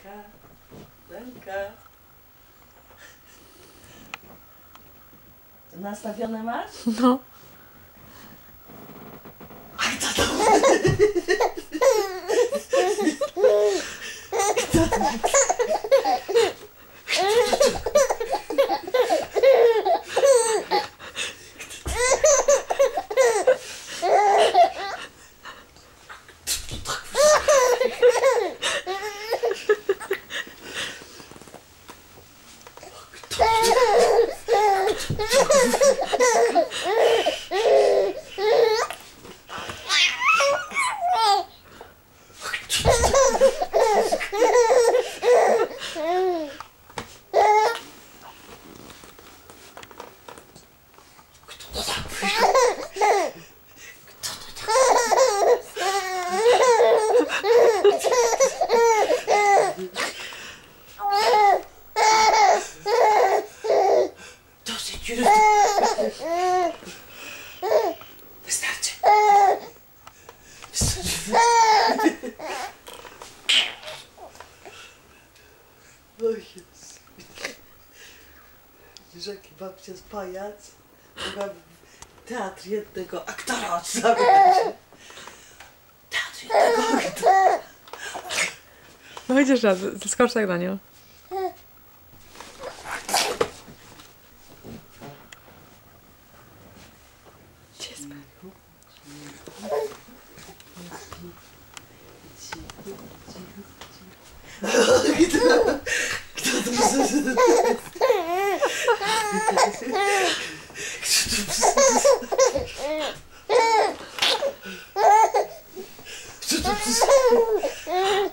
Lenka, Lenka. To nastawione masz? No. A kto to? Kto to? Dosyć już. Wystarczy. O Jezu. Widzisz, jaki babcia jest pajac? Mogła teatr jednego aktora odstawiać. Teatr jednego aktora. No chociaż raz, skocz tak na nią. Gdzie jest pan? Kto to przyszedł? Kto to przyszedł?